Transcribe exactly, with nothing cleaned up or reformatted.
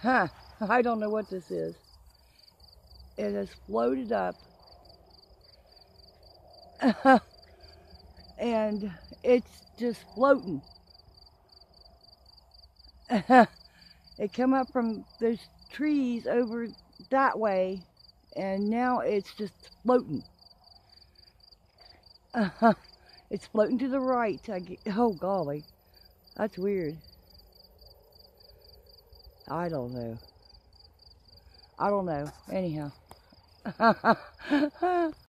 Huh, I don't know what this is. It has floated up. And it's just floating. It came up from those trees over that way, and now it's just floating. It's floating to the right. I get, oh golly, that's weird. I don't know. I don't know. Anyhow.